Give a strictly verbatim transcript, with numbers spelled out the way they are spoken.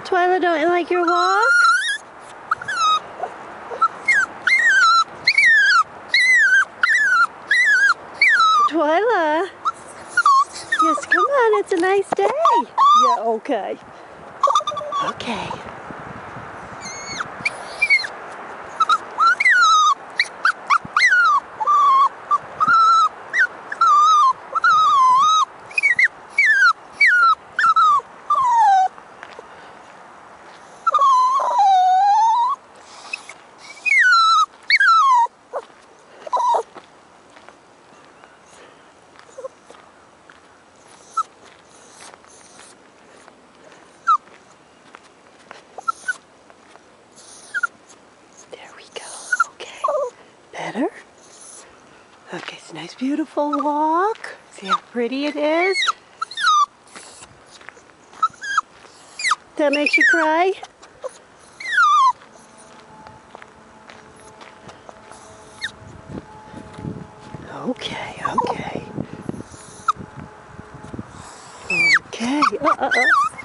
Twyla, don't you like your walk? Twyla? Yes, come on, it's a nice day. Yeah, okay. Okay. Better? Okay, it's a nice beautiful walk. See how pretty it is? That makes you cry? Okay, okay. Okay. Uh, uh, uh.